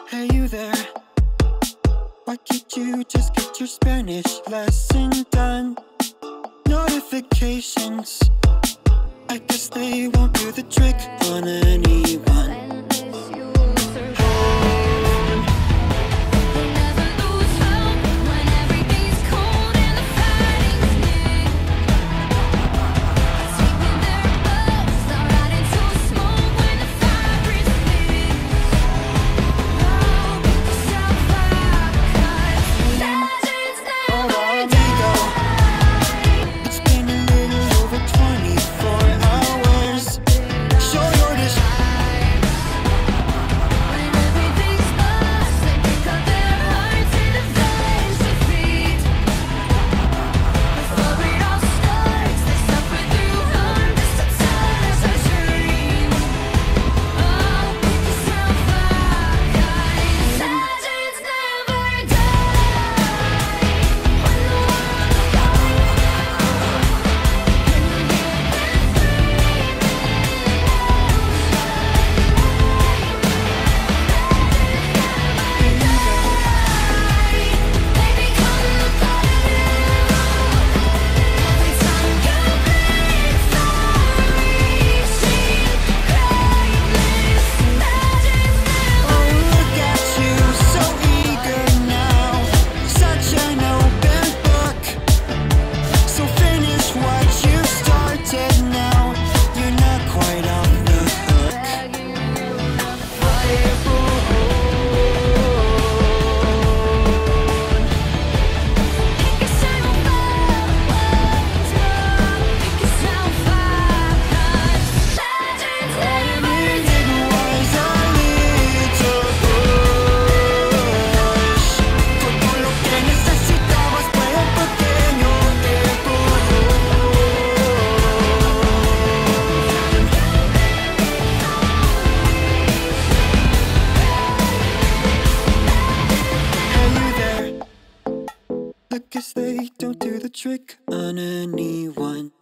Hey you there, why can't you just get your Spanish lesson done? Notifications, I guess they won't do the trick on anyone. I guess they don't do the trick on anyone.